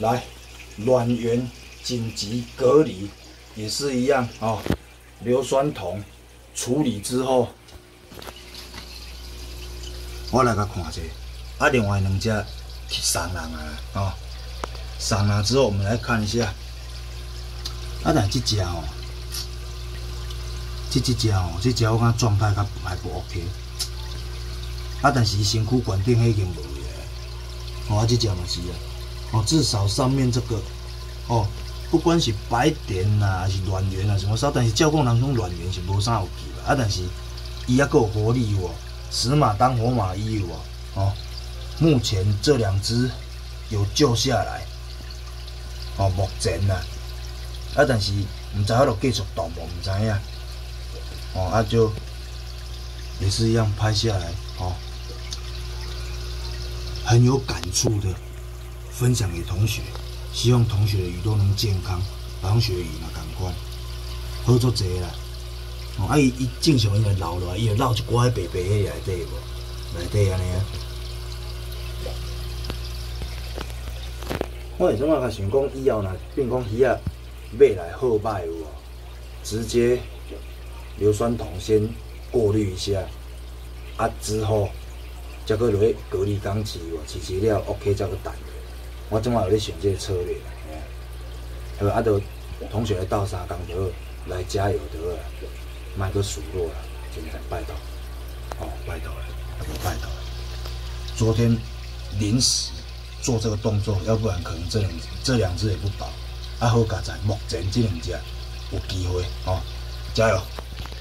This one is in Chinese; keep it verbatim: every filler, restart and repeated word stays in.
来，卵源紧急隔离也是一样哦，硫酸铜处理之后，我来甲看一下。啊，另外两只送人啊，哦，送人之后我们来看一下。啊，但这只哦，这这只哦，这只我感觉状态较还不 OK。啊，但是身躯管顶已经无去啊。哦，啊，这只嘛是啊。哦，至少上面这个，哦，不管是白碘啊，还是卵源啊，什么啥，但是照讲人讲卵源是无啥有去啦。啊，但是伊还佫有活力有哦，死马当活马医有哦。哦，目前这两只有救下来。哦，目前呐、啊。啊，但是唔知影落继续动无，唔知影。哦，啊就也是一样拍下来，哦，很有感触的分享给同学，希望同学的鱼都能健康，同学鱼嘛同款，好足济啦。哦，啊伊伊正常伊就捞落来，伊就捞一寡白白迄内底无，内底安尼啊。我是怎啊甲想讲以后若变讲鱼仔买来好歹有无？直接硫酸铜先过滤一下，啊之后再搁落去隔离缸饲有无？饲饲了 OK 再搁等。我即马有咧想这个策略啦，嘿啊，啊，就同学来倒三工就好，来加油就好啦，莫搁数落啦，真正拜托，哦，拜托了，拜托拜托了。昨天临时做这个动作，要不然可能这两这两只也不保。啊，好佳在，目前这两只有机会哦，加油！